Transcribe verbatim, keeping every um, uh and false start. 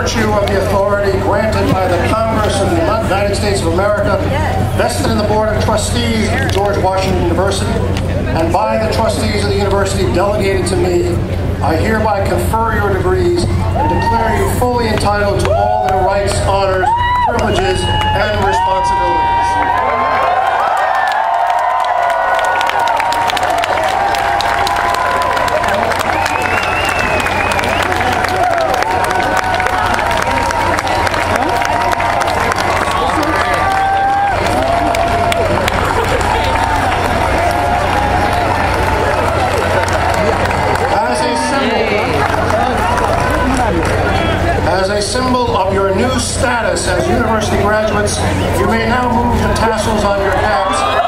virtue of the authority granted by the Congress of the United States of America, vested in the Board of Trustees of George Washington University, and by the trustees of the university delegated to me, I hereby confer your degrees and declare you fully entitled to all their rights, honors, privileges, and responsibilities. As a symbol of your new status as university graduates, you may now move the tassels on your caps